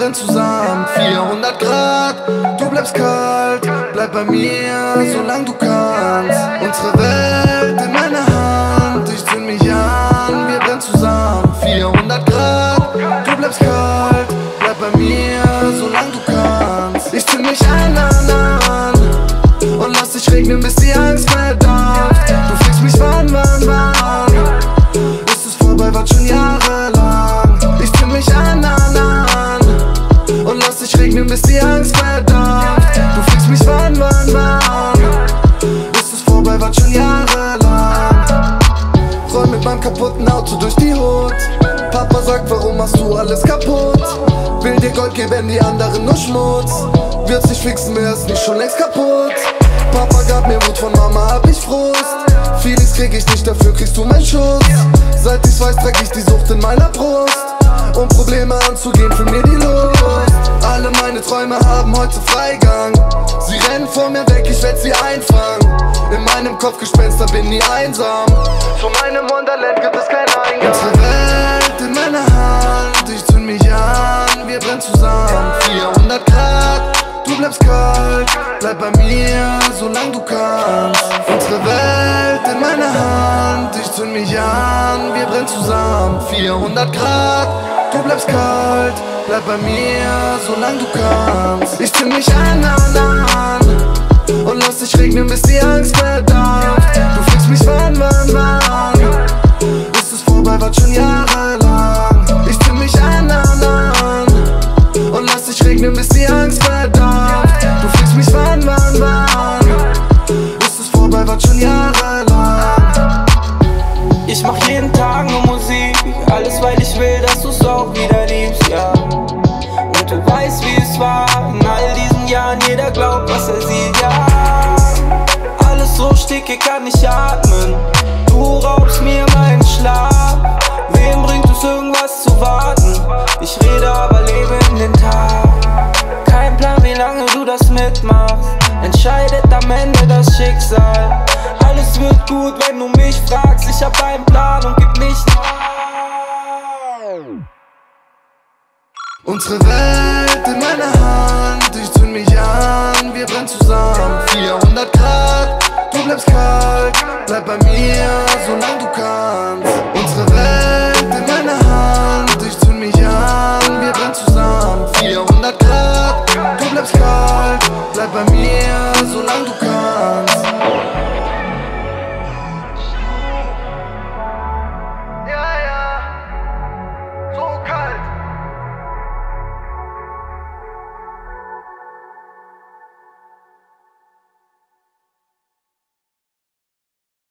brennen zusammen. 400 Grad, du bleibst kalt, bleib bei mir, solange du kannst. Unsere Welt in meiner Hand, ich zünd mich an, wir brennen zusammen. 400 Grad, du bleibst kalt, bleib bei mir, solange du kannst. Ich zünd mich an und lass dich regnen, bis die Angst verdampft. Du fragst mich wann ist es vorbei, wart schon jahrelang. Ich zünd mich an und lass dich regnen, bis die Angst verdampft. Du fragst mich wann ist es vorbei, wart schon jahrelang. Roll mit meinem kaputten Auto durch die Hut. Papa sagt, warum machst du alles kaputt? Will dir Gold geben, die anderen nur Schmutz. Wird's nicht fixen, mir ist nicht schon längst kaputt. Papa gab mir Wut, von Mama hab ich Frust. Feelings krieg ich nicht, dafür kriegst du meinen Schuss. Seit ich's weiß, trag ich die Sucht in meiner Brust. Um Probleme anzugehen, für mir die Lust. Alle meine Träume haben heute Freigang. Sie rennen vor mir weg, ich werd sie einfangen. In meinem Kopf Gespenster, bin nie einsam. Zu meinem Wonderland gibt es keinen Eingang. Unsere Welt in meiner Hand, ich zünd mich an, wir brennen zusammen. 400 Grad, du bleibst kalt, bleib bei mir, solange du kannst. Unsere Welt in meiner Hand, ich zünd mich an, wir brennen zusammen. 400 Grad, du bleibst kalt, bleib bei mir, solange du kannst. Ich zünd mich an und lass dich regnen, bis die Angst verdampft. Du fragst mich wann ist es vorbei, wart schon jahrelang. Ich zünd mich an und lass dich regnen, bis die Angst verdampft. Du fragst mich wann ist es vorbei, wart schon jahrelang. Ich mach jeden Tag nur Musik, alles weil ich will, dass du's auch wieder liebst, ja. Und du weißt, wie es war in all diesen Jahren, jeder glaubt, was er sieht, ja. Alles so stickig, kann nicht atmen, du raubst mir meinen Schlaf. Wem bringt es irgendwas zu warten? Ich rede, aber lebe in den Tag. Kein Plan, wie lange du das mitmachst, entscheidet am Ende das Schicksal. Alles wird gut, wenn du mich fragst, ich hab einen Plan und gib nicht nach. Unsere Welt in meiner Hand, ich zünd mich an, wir brennen zusammen. 400 Grad, du bleibst kalt, bleib bei mir, solange du kannst. Unsere Welt